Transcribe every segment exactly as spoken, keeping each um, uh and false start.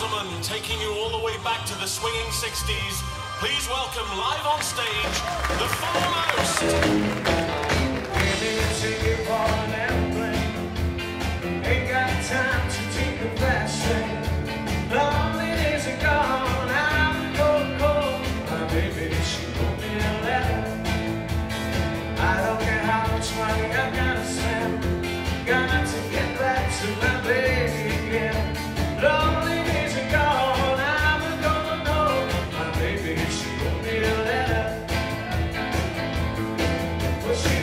gentlemen, taking you all the way back to the swinging sixties, please welcome live on stage, The Foremost. Baby, take it for an airplane. Ain't got time to take a fast train. Lonely days are gone, I'm going cold. My baby, she wrote me a letter. I don't care how much money I've gotta spend. Got to get back to my baby again. Lonely days are gone, I'm gonna know. My baby, she wrote me a letter. But she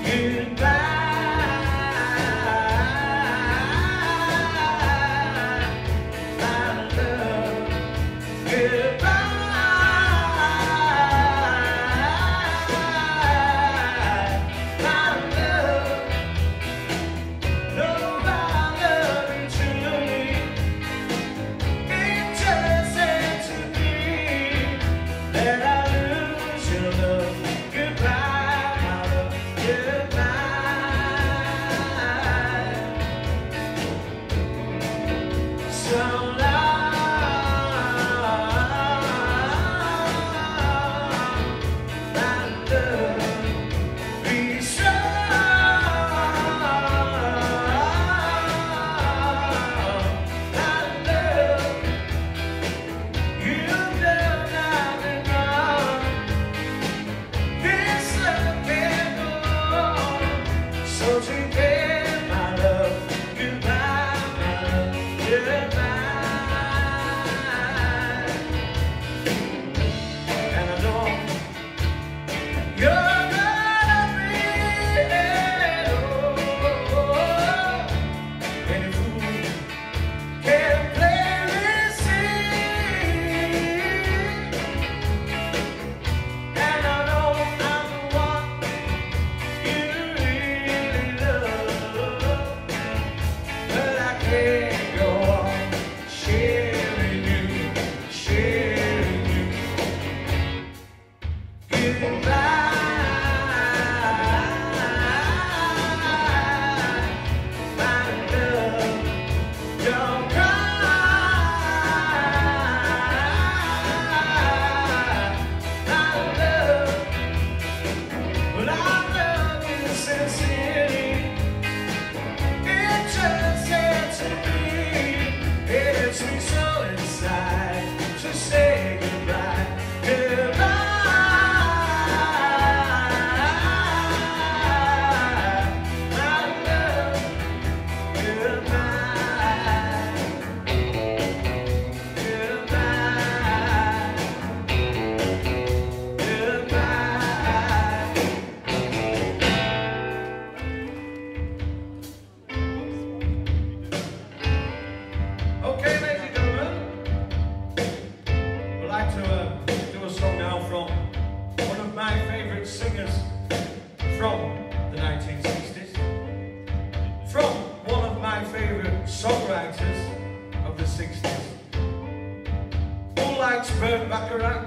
Burt Bacharach,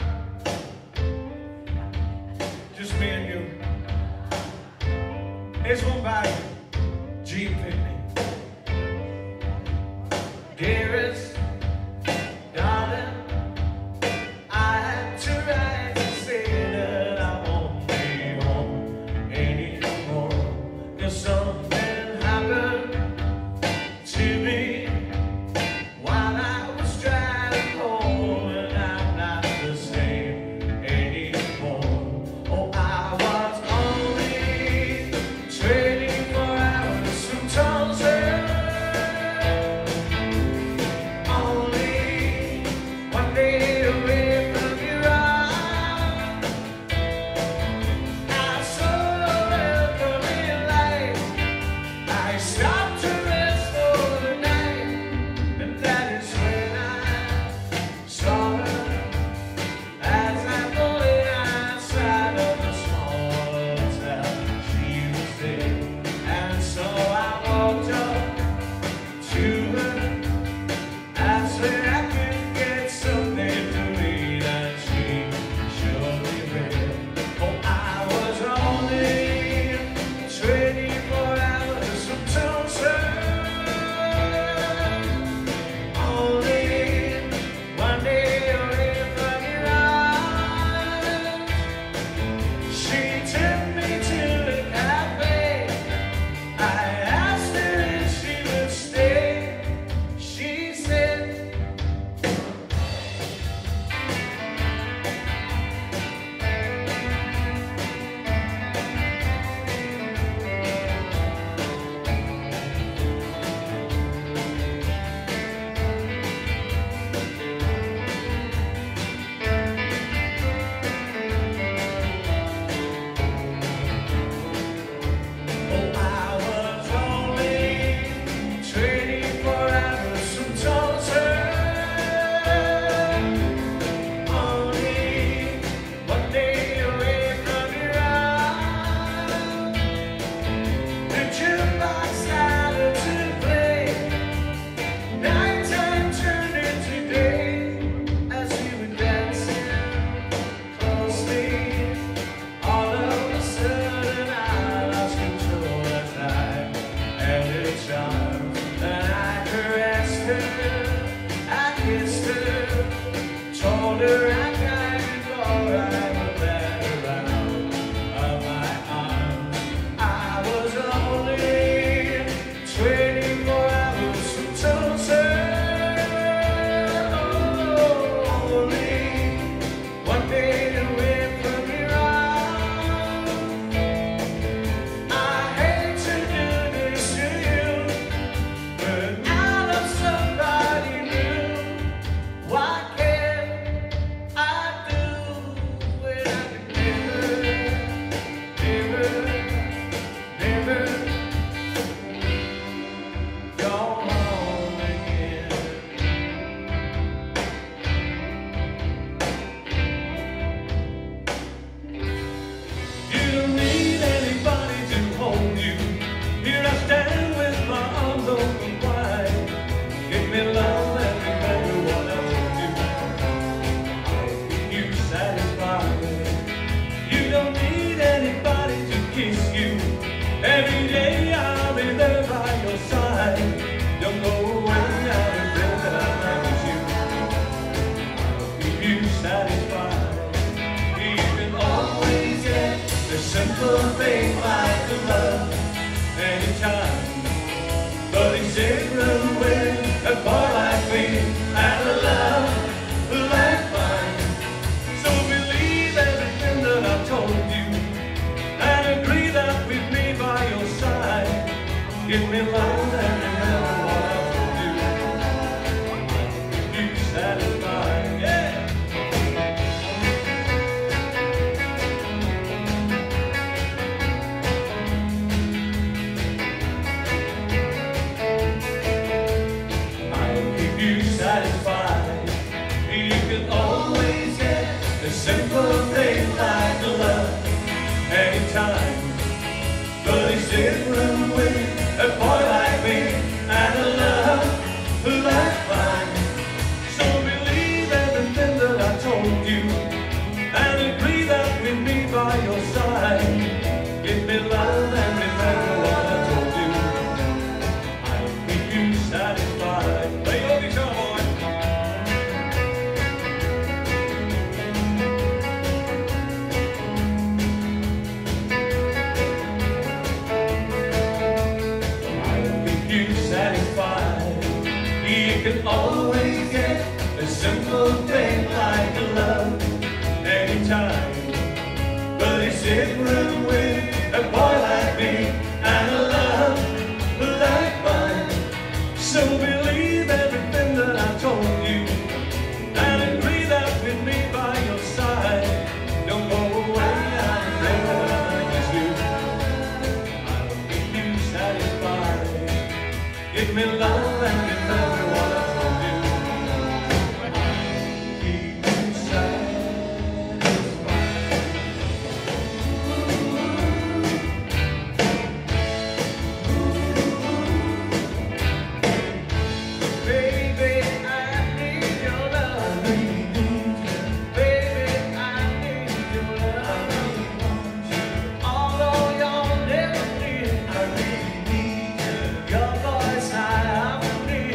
just me and you. Here's one by Gene Pitney. Dearest, darling, I had to write to say that I won't be home anymore, 'cause something happened to me while I was driving home, and I'm not the same anymore. Oh, I was only twenty-four hours from Tulsa. yeah, I'll be there by your side. Don't go away, I'll be there that I miss you. I'll keep you satisfied. You can always get the simple thing like the love anytime. But it's different when a boy like me and a love like mine. So believe everything that I've told you and agree that with me by your side. Give me love and remember what I told you. I'll keep you satisfied. Yeah. Satisfied. You can always get a simple thing like love anytime. But it's different with a boy like me and a love like mine. So believe everything that I told you and agree that with me by your side. Give me love and remember what I told you. I'll keep you satisfied. Play your guitar. Satisfied. You can always get a simple thing like love anytime. But it's different with a boy like me and a love like mine. So believe everything that I told you and agree that with me by your side. Don't go away, I'm there when I miss you. I'll keep you satisfied. Give me love and remember what I told you. Keep you satisfied. Baby, I need your love. Baby, I need your love. Although you'll never need, I really need your voice. I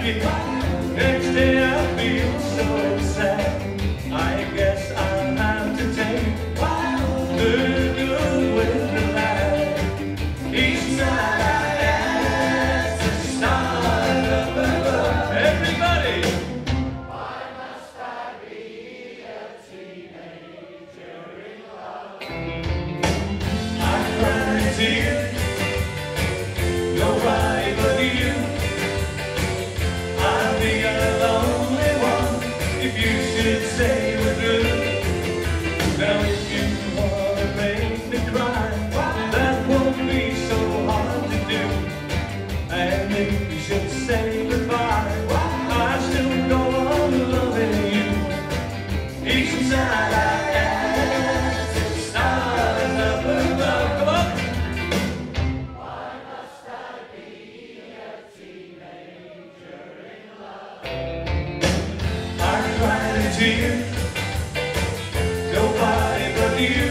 happy. Next day I feel so sad. I guess I'll have to take the good with the bad. Each night I ask the stars up above. Everybody! Why must I be a teenager in love? I cry tears, nobody but you. I'll be a lonely one if you should say we're through. Now if you wanna make me cry, that won't be so hard to do. And if you should say goodbye, I still go on loving you. Each night I ask the stars up above. Come on! Why must I be a teenager in love? I cry a tear, nobody but you.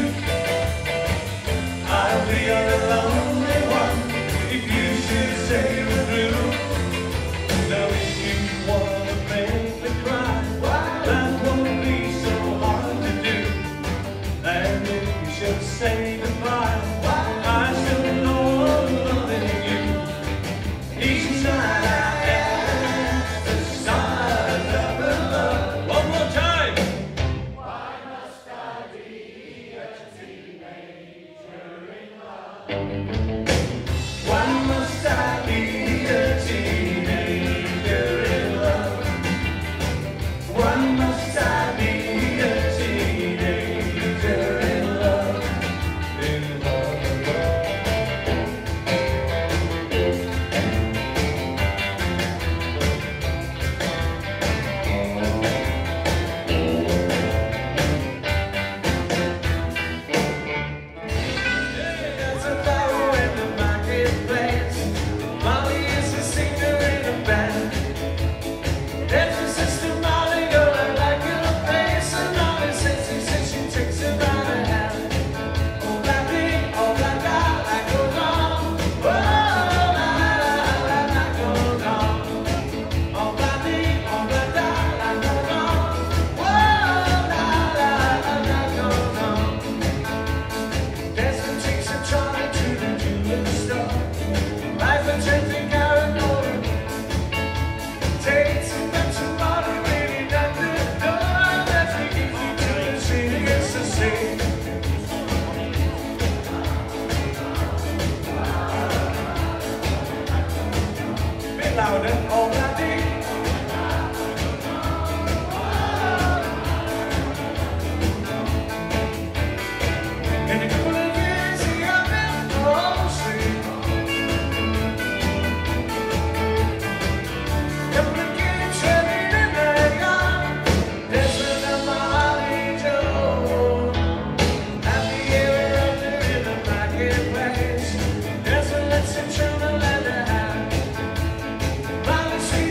I'll be a lonely one if you should say we're through. Now if you wanna make me cry, that won't be so hard to do. And if you should say goodbye, I still know I'm loving you. Each night I ask the stars up above. One more time! Why must I be a teenager in love? Why must I be a teenager in love? Why must I be a teenager in love? In love, there's a barrow in the marketplace. Molly is a singer in a band. There's a sister Molly, girl, I like your face. And Molly says she says she takes it by the hand. Oh, blacky, oh, black, I like goes on. Oh, la, la, la, la, goes on. Oh, blacky, oh, black, I like goes on. Oh, la, la, la, la, goes on. Desmond takes a trolley to the jewelry store. Buys a twenty carat gold. Takes him back to Molly, really down the door. That's what gives you to the city, it's the same. Bit louder, oh, bloody. In a couple of years, he got been on the street. Couple of kids running in their yard. Desmond and Molly Joe. Happy ever after in the marketplace. Desmond lets him show the leather hat. Molly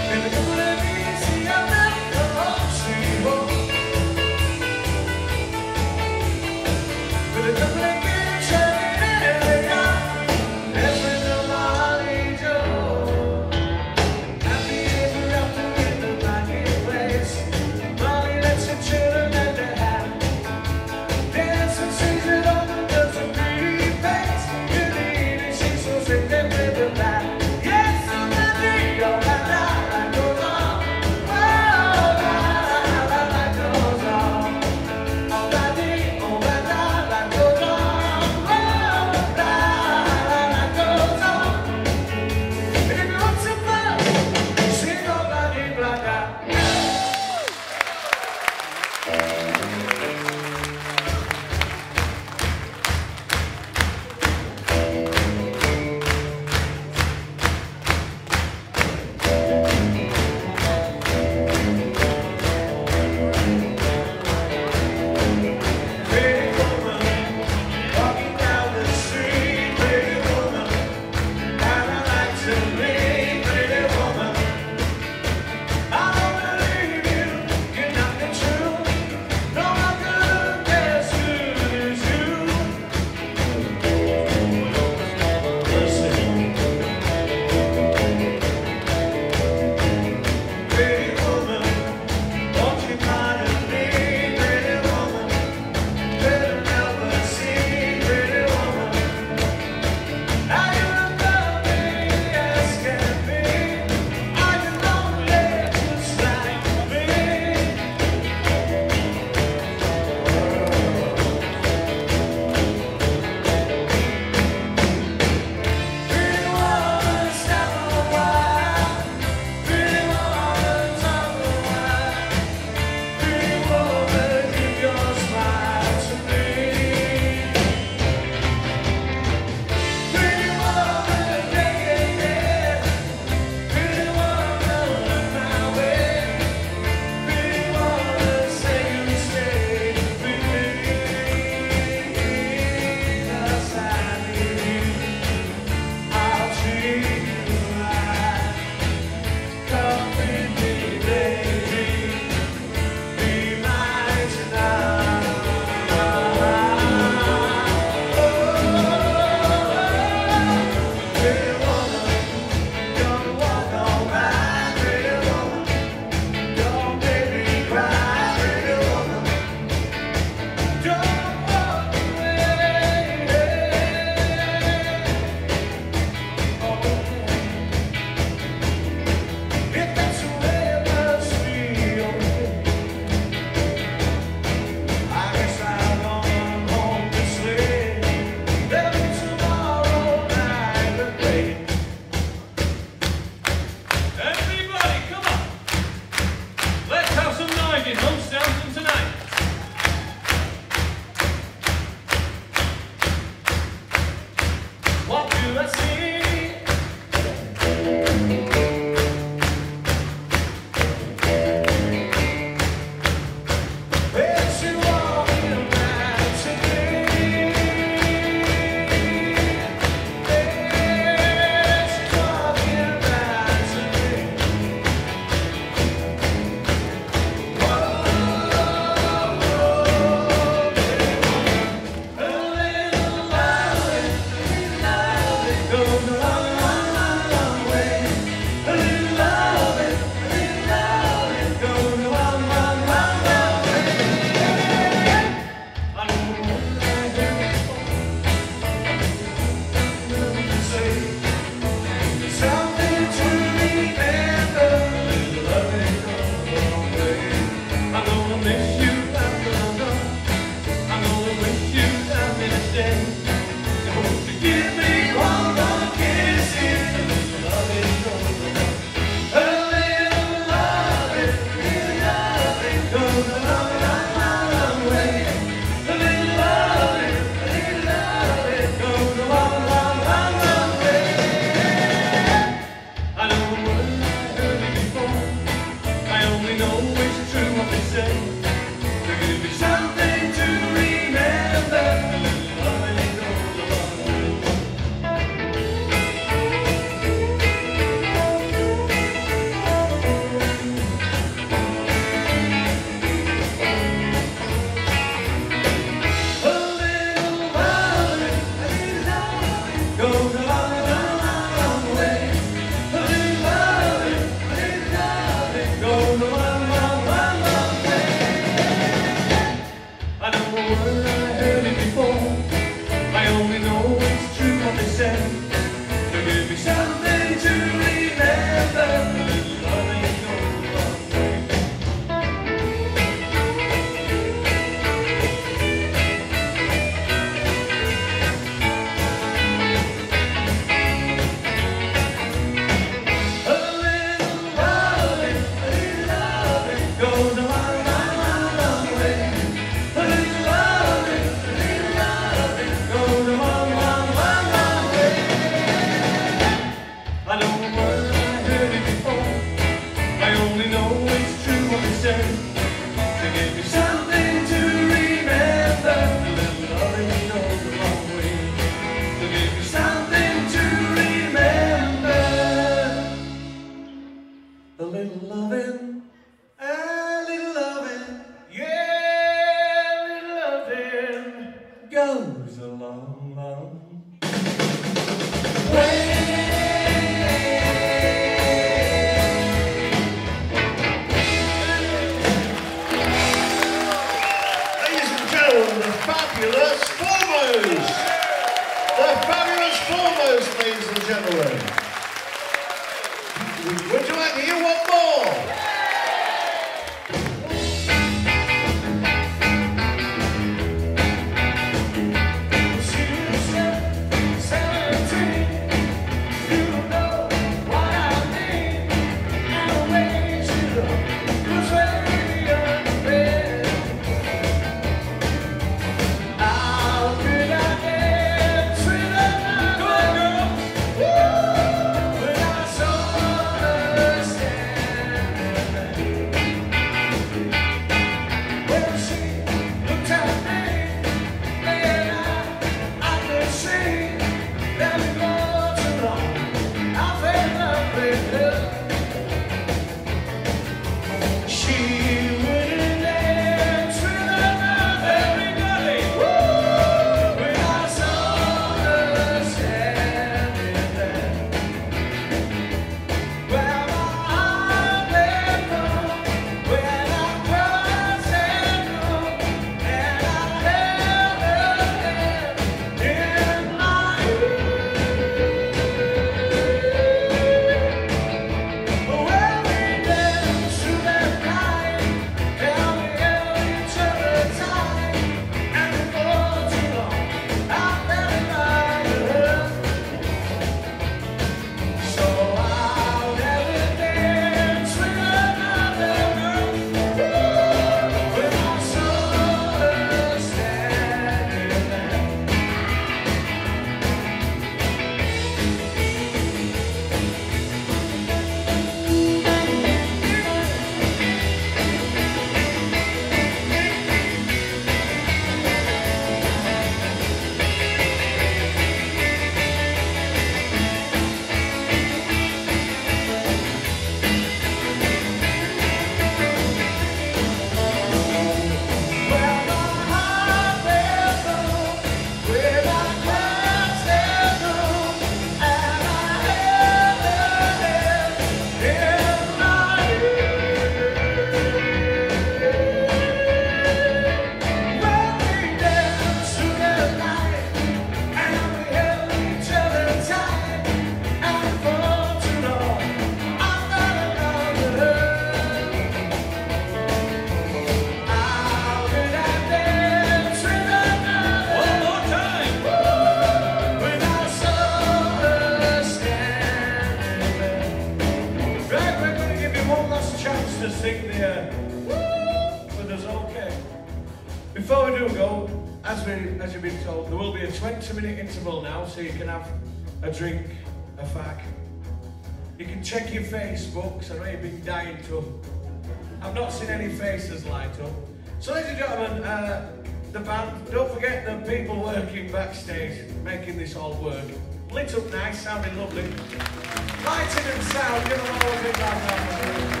Before we do go, as, we, as you've been told, there will be a twenty minute interval now, so you can have a drink, a fag. You can check your Facebooks, I know you've been dying to. I've not seen any faces light up. So ladies and gentlemen, uh, the band, don't forget the people working backstage, making this all work. Lit up nice, sounding lovely. Lighting and sound, give them all a big round.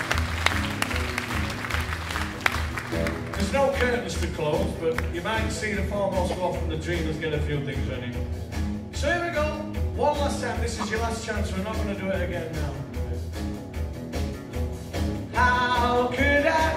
There's no curtains to close, but you might see the foremost go off and the dreamers get a few things ready. So here we go, one last time. This is your last chance, we're not going to do it again now. How could I